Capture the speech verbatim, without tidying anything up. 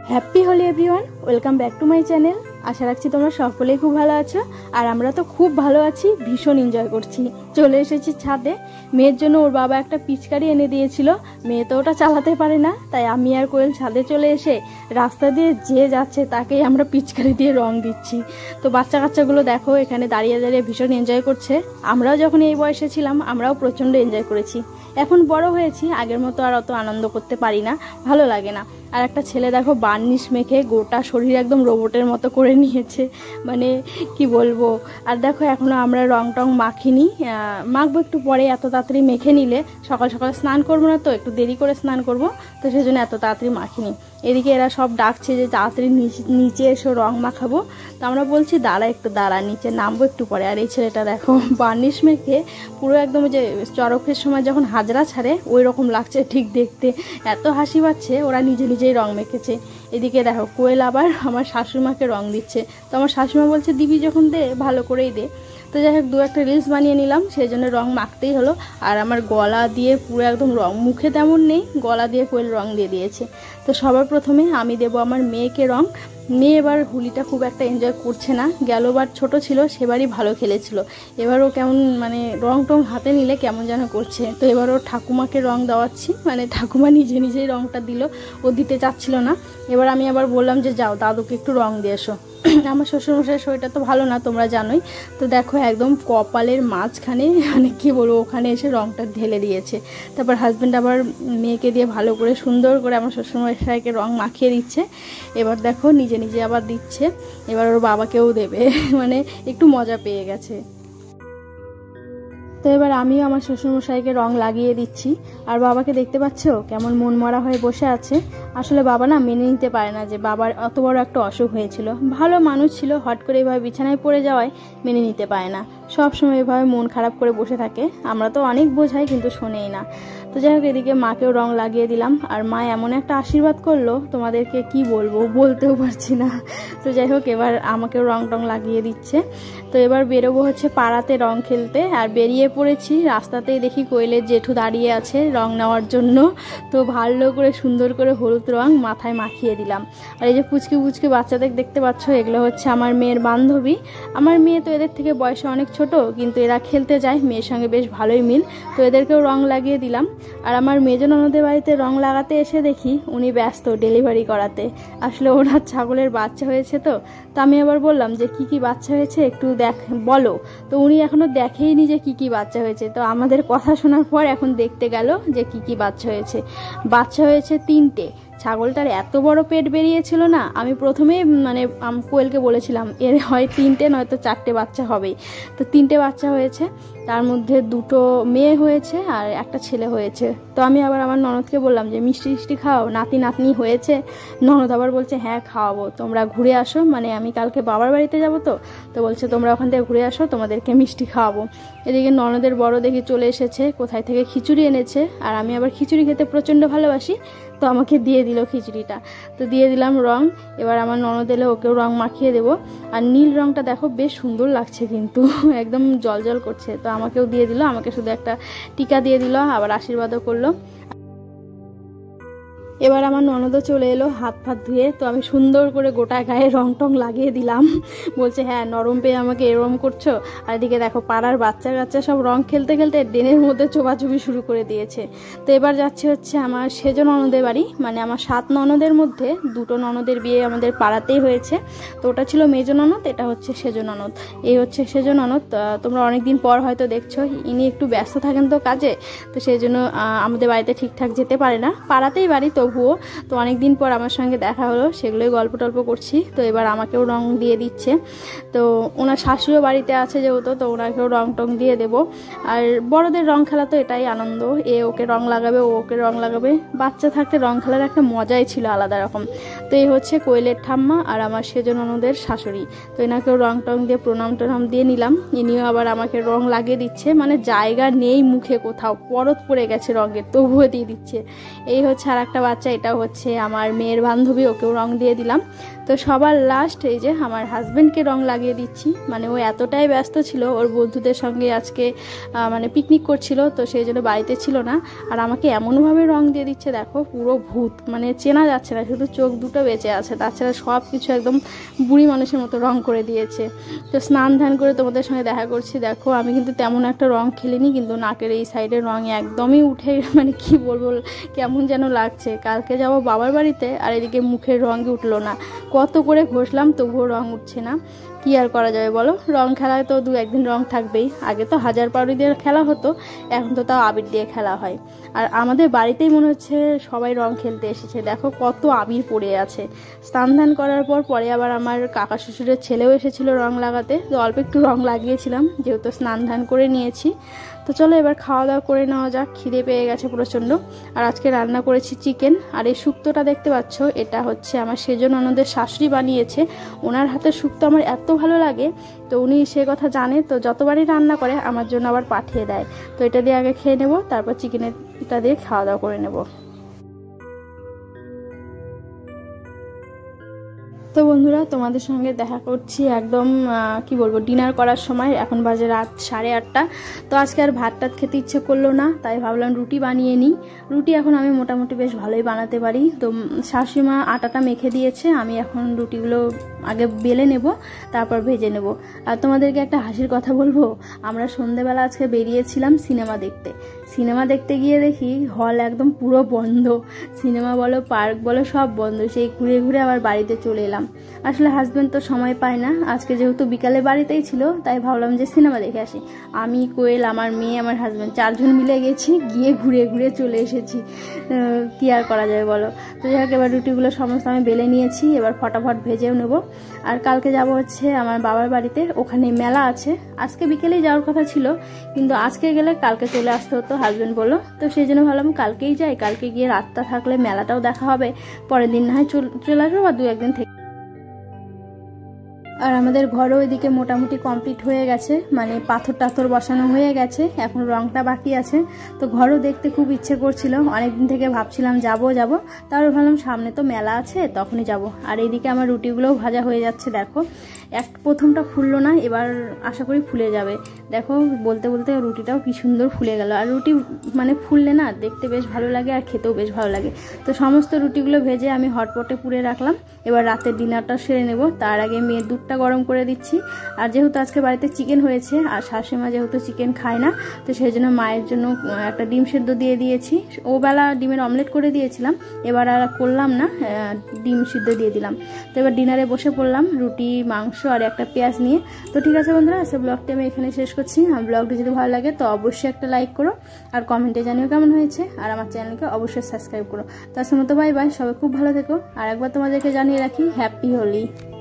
Happy Holi everyone, welcome back to my channel. আশা রাখছি তোমরা সকলেই খুব ভালো আছো, আর আমরা তো খুব ভালো আছি, ভীষণ এনজয় করছি। চলে এসেছি ছাদে। মেয়ের জন্য ওর বাবা একটা পিচকারি এনে দিয়েছিল, মেয়ে তো ওটা চালাতে পারে না, তাই আমি আর কোয়েল ছাদে চলে এসে রাস্তা দিয়ে যে যাচ্ছে তাকেই আমরা পিচকারি দিয়ে রং দিচ্ছি। তো বাচ্চা কাচ্চাগুলো দেখো এখানে দাঁড়িয়ে দাঁড়িয়ে ভীষণ এনজয় করছে। আমরাও যখন এই বয়সে ছিলাম আমরাও প্রচণ্ড এনজয় করেছি। এখন বড় হয়েছি, আগের মতো আর অত আনন্দ করতে পারি না, ভালো লাগে না। আর একটা ছেলে দেখো বার্নিশ মেখে গোটা শরীর একদম রোবটের মতো করে নিয়েছে, মানে কি বলবো। আর দেখো এখনো আমরা রং টং মাখিনি, মাখবো একটু পরে। এত তাড়াতাড়ি মেখে নিলে সকাল সকাল স্নান করবো না, তো একটু দেরি করে স্নান করব, তো সেই জন্য এত তাড়াতাড়ি মাখিনি। এদিকে এরা সব ডাকছে যে তাড়াতাড়ি নিচে এসো রং মাখাবো, তো আমরা বলছি দাঁড়া একটু দাঁড়া, নিচে নামবো একটু পরে। আর এই ছেলেটা দেখো বার্নিশ মেখে পুরো একদম যে চড়কের সময় যখন হাজরা ছাড়ে ওই রকম লাগছে ঠিক দেখতে, এত হাসি পাচ্ছে। ওরা নিজে নিজেই রং মেখেছে। এদিকে দেখো কোয়েল আবার আমার শাশুড়িমাকে রং দিচ্ছে, তো আমার শাশুড়িমা বলছে দিবি যখন দে, ভালো করেই দে। তো যাই হোক দু একটা রিলস বানিয়ে নিলাম, সেই জন্য রং মাখতেই হলো। আর আমার গলা দিয়ে পুরো একদম রং, মুখে তেমন নেই, গলা দিয়ে কোয়েল রং দিয়ে দিয়েছে। তো সবার প্রথমে আমি দেবো আমার মেয়েকে রং। মেয়ে এবার হোলিটা খুব একটা এনজয় করছে না, গেলবার ছোট ছিল সেবারই ভালো খেলেছিল, এবারও কেমন মানে রং টং হাতে নিলে কেমন যেন করছে। তো এবার ওর ঠাকুমাকে রং দেওয়াচ্ছি, মানে ঠাকুমা নিজে নিজেই রংটা দিল, ও দিতে চাচ্ছিল না। এবার আমি আবার বললাম যে যাও দাদুকে একটু রং দিয়ে এসো। আমার শ্বশুরমশাইয়ের শরীরটা তো ভালো না, তোমরা জানোই। তো দেখো একদম কপালের মাঝখানে, মানে কী বলবো, ওখানে এসে রংটা ঢেলে দিয়েছে। তারপর হাজব্যান্ড আবার মেয়েকে দিয়ে ভালো করে সুন্দর করে আমার শ্বশুরমশাইকে রং মাখিয়ে দিচ্ছে। এবার দেখো নিজে নিজে আবার দিচ্ছে, এবার ওর বাবাকেও দেবে, মানে একটু মজা পেয়ে গেছে। তো এবার আমিও আমার শ্বশুরমশাইকে রং লাগিয়ে দিচ্ছি। আর বাবাকে দেখতে পাচ্ছ কেমন মন মরা হয়ে বসে আছে। আসলে বাবা না মেনে নিতে পারে না যে বাবার অত বড় একটা অসুখ হয়েছিল, ভালো মানুষ ছিল, হট করে এভাবে বিছানায় পড়ে যাওয়ায় মেনে নিতে পারে না, সব সময় এভাবে মন খারাপ করে বসে থাকে। আমরা তো অনেক বোঝাই কিন্তু শোনেই না। তো যাই হোক এদিকে মাকেও রং লাগিয়ে দিলাম, আর মা এমন একটা আশীর্বাদ করলো তোমাদেরকে কি বলবো, বলতেও পারছি না। তো যাই হোক এবার আমাকেও রং টং লাগিয়ে দিচ্ছে। তো এবার বেরোবো হচ্ছে পাড়াতে রং খেলতে, আর বেরিয়ে পড়েছি। রাস্তাতেই দেখি কোয়েলের জেঠু দাঁড়িয়ে আছে রং নেওয়ার জন্য, তো ভালো করে সুন্দর করে হলুদ রং মাথায় মাখিয়ে দিলাম। আর এই যে পুচকি পুচকি বাচ্চাদের দেখতে পাচ্ছ, এগুলো হচ্ছে আমার মেয়ের বান্ধবী। আমার মেয়ে তো এদের থেকে বয়সে অনেক ছোট, কিন্তু এরা খেলতে যায়, মেয়ের সঙ্গে বেশ ভালোই মিল, তো এদেরকেও রং লাগিয়ে দিলাম। আর আমার মেজো ননদের বাড়িতে রং লাগাতে এসে দেখি উনি ব্যস্ত ডেলিভারি করাতে। আসলে ওনার ছাগলের বাচ্চা হয়েছে, তো তো আমি আবার বললাম যে কি কি বাচ্চা হয়েছে একটু দেখ বলো। তো উনি এখনো দেখেইনি যে কি কি বাচ্চা হয়েছে, তো আমাদের কথা শোনার পর এখন দেখতে গেল যে কি কি বাচ্চা হয়েছে। বাচ্চা হয়েছে তিনটে। ছাগলটার এত বড় পেট বেরিয়েছিল না, আমি প্রথমেই মানে কোয়েলকে বলেছিলাম এর হয় তিনটে নয়তো চারটে বাচ্চা হবেই। তো তিনটে বাচ্চা হয়েছে, তার মধ্যে দুটো মেয়ে হয়েছে আর একটা ছেলে হয়েছে। তো আমি আবার আমার ননদকে বললাম যে মিষ্টি মিষ্টি খাও, নাতি নাতনি হয়েছে। ননদ আবার বলছে হ্যাঁ খাওয়াবো, তোমরা ঘুরে আসো, মানে আমি কালকে বাবার বাড়িতে যাবো, তো তো বলছে তোমরা ওখান থেকে ঘুরে আসো, তোমাদেরকে মিষ্টি খাওয়াবো। এদিকে ননদের বড় দেখি চলে এসেছে, কোথায় থেকে খিচুড়ি এনেছে, আর আমি আবার খিচুড়ি খেতে প্রচণ্ড ভালোবাসি, তো আমাকে দিয়ে দিল খিচুড়িটা। তো দিয়ে দিলাম রং। এবার আমার ননদ এলে ওকেও রং মাখিয়ে দেবো। আর নীল রংটা দেখো বেশ সুন্দর লাগছে, কিন্তু একদম জল জল করছে। তো আমাকেও দিয়ে দিল, আমাকে শুধু একটা টিকা দিয়ে দিল, আবার আশীর্বাদও করলো। এবার আমার ননদও চলে এলো হাত ফাত ধুয়ে, তো আমি সুন্দর করে গোটা গায়ে রং টং লাগিয়ে দিলাম। বলছে হ্যাঁ নরম পেয়ে আমাকে এরম করছো। আর এদিকে দেখো পাড়ার বাচ্চা কাচ্চা সব রং খেলতে খেলতে ড্রেনের মধ্যে চোবাচুবি শুরু করে দিয়েছে। তো এবার যাচ্ছে হচ্ছে আমার সেজ ননদের বাড়ি, মানে আমার সাত ননদের মধ্যে দুটো ননদের বিয়ে আমাদের পাড়াতেই হয়েছে। তো ওটা ছিল মেজ ননদ, এটা হচ্ছে সেজ ননদ। এই হচ্ছে সেজ ননদ। তোমরা অনেকদিন পর হয়তো দেখছো, ইনি একটু ব্যস্ত থাকেন তো কাজে, তো সেই জন্য আমাদের বাড়িতে ঠিকঠাক যেতে পারে না, পাড়াতেই বাড়ি তো তবুও। তো অনেকদিন পর আমার সঙ্গে দেখা হলো, সেগুলোই গল্প টল্প করছি। তো এবার আমাকেও রং দিয়ে দিচ্ছে। তো ওনার শাশুড়িও বাড়িতে আছে যেহেতু, তো ওনাকেও রং টং দিয়ে দেবো। আর বড়দের রং খেলা তো এটাই আনন্দ, এ ওকে রং লাগাবে, ও ওকে রং লাগাবে। বাচ্চা থাকতে রং খেলার একটা মজাই ছিল আলাদা রকম। তো এই হচ্ছে কোয়েলের ঠাম্মা আর আমার সেজ ননদের শাশুড়ি। তো এনাকেও রং টং দিয়ে প্রণাম টনাম দিয়ে নিলাম। ইনিও আবার আমাকে রং লাগিয়ে দিচ্ছে, মানে জায়গা নেই মুখে কোথাও, পরত পড়ে গেছে রঙের, তবুও দিয়ে দিচ্ছে। এই হচ্ছে আর একটা বাচ্চা, এটা হচ্ছে আমার মেয়ের বান্ধবী, ওকেও রং দিয়ে দিলাম। তো সবার লাস্ট এই যে আমার হাজব্যান্ডকে রং লাগিয়ে দিচ্ছি। মানে ও এতটাই ব্যস্ত ছিল, ওর বন্ধুদের সঙ্গে আজকে মানে পিকনিক করছিল, তো সেই জন্য বাড়িতে ছিল না। আর আমাকে এমনভাবে রং দিয়ে দিচ্ছে দেখো, পুরো ভূত, মানে চেনা যাচ্ছে না, শুধু চোখ দুটো বেঁচে আছে, তাছাড়া সব কিছু একদম বুড়ি মানুষের মতো রং করে দিয়েছে। তো স্নান ধান করে তোমাদের সঙ্গে দেখা করছি। দেখো আমি কিন্তু তেমন একটা রং খেলিনি, কিন্তু নাকের এই সাইডের রং একদমই উঠে, মানে কি বলবো, কেমন যেন লাগছে। কালকে যাব বাবার বাড়িতে, আর এদিকে মুখের রঙই উঠলো না, কত করে ঘষলাম তবুও রং উঠছে না। কি আর করা যাবে বলো, রং খেলায় তো দু একদিন রং থাকবেই। আগে তো হাজার পাউরি দিয়ে খেলা হতো, এখন তো তাও আবির দিয়ে খেলা হয়। আর আমাদের বাড়িতেই মনে হচ্ছে সবাই রং খেলতে এসেছে, দেখো কত আবির পড়ে আছে। স্নান ধান করার পর পরে আবার আমার কাকা শ্বশুরের ছেলেও এসেছিলো রং লাগাতে, তো অল্প একটু রং লাগিয়েছিলাম, যেহেতু স্নান ধান করে নিয়েছি। তো চলো এবার খাওয়া দাওয়া করে নেওয়া যাক, খিদে পেয়ে গেছে প্রচণ্ড। আর আজকে রান্না করেছি চিকেন। আর এই শুক্তোটা দেখতে পাচ্ছ, এটা হচ্ছে আমার সেজন ননদের শাশুড়ি বানিয়েছে। ওনার হাতের শুক্তো আমার এত ভালো লাগে, তো উনি সে কথা জানে, তো যতবারই রান্না করে আমার জন্য আবার পাঠিয়ে দেয়। তো এটা দিয়ে আগে খেয়ে নেব, তারপর চিকেনটা দিয়ে খাওয়া দাওয়া করে নেব। তো বন্ধুরা, তোমাদের সঙ্গে দেখা করছি একদম কি বলবো ডিনার করার সময়। এখন বাজে রাত সাড়ে আটটা। তো আজকে আর ভাত টাত খেতে ইচ্ছে করলো না, তাই ভাবলাম রুটি বানিয়ে নিই। রুটি এখন আমি মোটামুটি বেশ ভালোই বানাতে পারি। তো শাশুড়িমা আটাটা মেখে দিয়েছে, আমি এখন রুটিগুলো আগে বেলে নেব, তারপর ভেজে নেব। আর তোমাদেরকে একটা হাসির কথা বলবো, আমরা সন্ধেবেলা আজকে বেরিয়েছিলাম সিনেমা দেখতে। সিনেমা দেখতে গিয়ে দেখি হল একদম পুরো বন্ধ, সিনেমা বলো পার্ক বলো সব বন্ধ। সেই ঘুরে ঘুরে আবার বাড়িতে চলে এলাম। আসলে হাজব্যান্ড তো সময় পায় না, আজকে যেহেতু বিকালে বাড়িতেই ছিল, তাই ভাবলাম যে সিনেমা দেখে আসি। আমি, কোয়েল, আমার মেয়ে, আমার হাজব্যান্ড চারজন মিলে গেছি, গিয়ে ঘুরে ঘুরে চলে এসেছি। কি আর করা যাবে বলো। তো যাই হোক, এবার রুটিগুলো সমস্ত আমি বেলে নিয়েছি, এবার ফটাফট ভেজেও নেব। আর কালকে যাব হচ্ছে আমার বাবার বাড়িতে, ওখানে মেলা আছে। আজকে বিকেলেই যাওয়ার কথা ছিল, কিন্তু আজকে গেলে কালকে চলে আসতে হতো, হাজব্যান্ড বললো। তো সেই জন্য ভাবলাম কালকেই যাই, কালকে গিয়ে রাতটা থাকলে মেলাটাও দেখা হবে, পরের দিন না হয় চলে আসবো বা দু একদিন থেকে। আর আমাদের ঘরও এদিকে মোটামুটি কমপ্লিট হয়ে গেছে, মানে পাথর টাথর বসানো হয়ে গেছে, এখন রংটা বাকি আছে। তো ঘরও দেখতে খুব ইচ্ছে করছিল, অনেকদিন থেকে ভাবছিলাম যাব যাব, তারপর ভাবলাম সামনে তো মেলা আছে, তখনই যাব। আর এইদিকে আমার রুটিগুলোও ভাজা হয়ে যাচ্ছে, দেখো এক প্রথমটা ফুললো না, এবার আশা করি ফুলে যাবে। দেখো বলতে বলতে রুটিটাও কি সুন্দর ফুলে গেল। আর রুটি মানে ফুললে না দেখতে বেশ ভালো লাগে, আর খেতেও বেশ ভালো লাগে। তো সমস্ত রুটিগুলো ভেজে আমি হটপটে পুড়ে রাখলাম। এবার রাতের ডিনারটা সেরে নেব, তার আগে মেয়ের দুধটা গরম করে দিচ্ছি। আর যেহেতু আজকে বাড়িতে চিকেন হয়েছে, আর শাশুড়িমা যেহেতু চিকেন খায় না, তো সেই জন্য মায়ের জন্য একটা ডিম সেদ্ধ দিয়ে দিয়েছি। ও বেলা ডিমের অমলেট করে দিয়েছিলাম, এবার আর করলাম না, ডিম সিদ্ধ দিয়ে দিলাম। তো এবার ডিনারে বসে পড়লাম, রুটি, মাংস আর একটা পেঁয়াজ নিয়ে। তো ঠিক আছে বন্ধুরা, আজকে ব্লগটি আমি এখানে শেষ করছি। আমার ব্লগটি যদি ভালো লাগে তো অবশ্যই একটা লাইক করো, আর কমেন্টে জানিও কেমন হয়েছে, আর আমার চ্যানেলকে অবশ্যই সাবস্ক্রাইব করো। তার মতো বাই বাই, সবাই খুব ভালো থেকো। আর একবার তোমাদেরকে জানিয়ে রাখি, হ্যাপি হোলি।